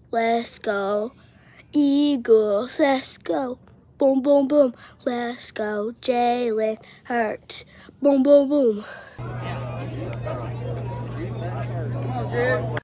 let's go. Eagles, let's go. Boom, boom, boom, let's go. Jalen Hurts, boom, boom, boom.